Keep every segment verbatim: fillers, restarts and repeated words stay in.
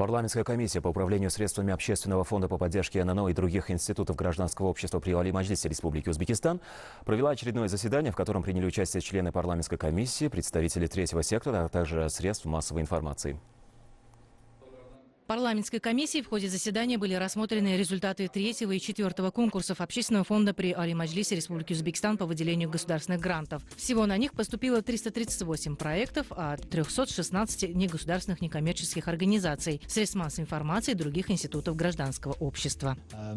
Парламентская комиссия по управлению средствами Общественного фонда по поддержке эн эн о и других институтов гражданского общества при Али-Маджлисе Республики Узбекистан провела очередное заседание, в котором приняли участие члены парламентской комиссии, представители третьего сектора, а также средств массовой информации. В парламентской комиссии в ходе заседания были рассмотрены результаты третьего и четвертого конкурсов Общественного фонда при Али-Маджлисе Республики Узбекистан по выделению государственных грантов. Всего на них поступило триста тридцать восемь проектов от трёхсот шестнадцати негосударственных некоммерческих организаций, средств массовой информации и других институтов гражданского общества.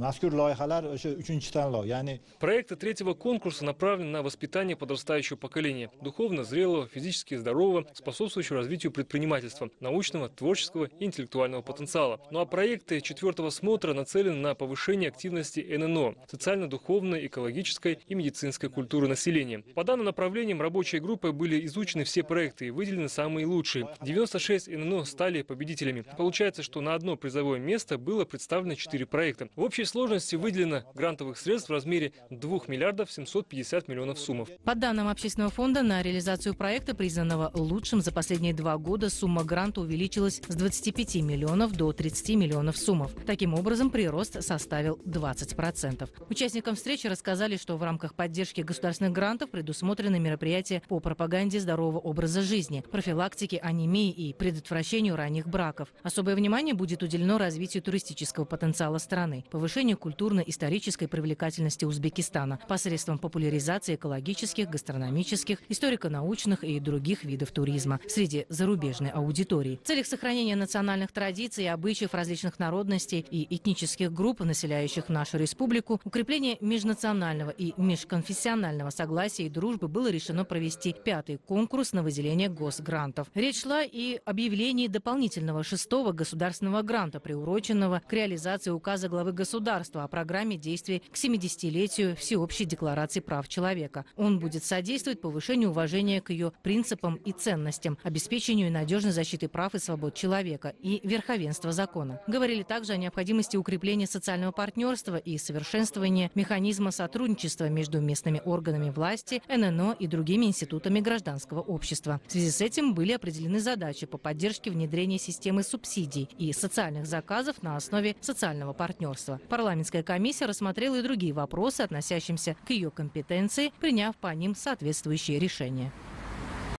Проекты третьего конкурса направлены на воспитание подрастающего поколения, духовно зрелого, физически здорового, способствующего развитию предпринимательства, научного, творческого и интеллектуального потенциала. Ну а проекты четвертого смотра нацелены на повышение активности эн эн о, социально-духовной, экологической и медицинской культуры населения. По данным направлениям рабочей группой были изучены все проекты и выделены самые лучшие. девяносто шесть эн эн о стали победителями. Получается, что на одно призовое место было представлено четыре проекта. В общей сложности выделено грантовых средств в размере двух миллиардов семьсот пятьдесят миллионов сумов. По данным Общественного фонда, на реализацию проекта, признанного лучшим за последние два года, сумма гранта увеличилась с двадцати пяти миллионов до тридцати миллионов сумов. Таким образом, прирост составил двадцать процентов. Участникам встречи рассказали, что в рамках поддержки государственных грантов предусмотрены мероприятия по пропаганде здорового образа жизни, профилактике анемии и предотвращению ранних браков. Особое внимание будет уделено развитию туристического потенциала страны, повышению культурно-исторической привлекательности Узбекистана посредством популяризации экологических, гастрономических, историко-научных и других видов туризма среди зарубежной аудитории. В целях сохранения национальных традиций и обычаев различных народностей и этнических групп, населяющих нашу республику, укрепление межнационального и межконфессионального согласия и дружбы было решено провести пятый конкурс на выделение госгрантов. Речь шла и об объявлении дополнительного шестого государственного гранта, приуроченного к реализации указа главы государства о программе действий к семидесятилетию Всеобщей декларации прав человека. Он будет содействовать повышению уважения к ее принципам и ценностям, обеспечению надежной защиты прав и свобод человека и верховенства закона. Говорили также о необходимости укрепления социального партнерства и совершенствования механизма сотрудничества между местными органами власти, эн эн о и другими институтами гражданского общества. В связи с этим были определены задачи по поддержке внедрения системы субсидий и социальных заказов на основе социального партнерства. Парламентская комиссия рассмотрела и другие вопросы, относящиеся к ее компетенции, приняв по ним соответствующие решения.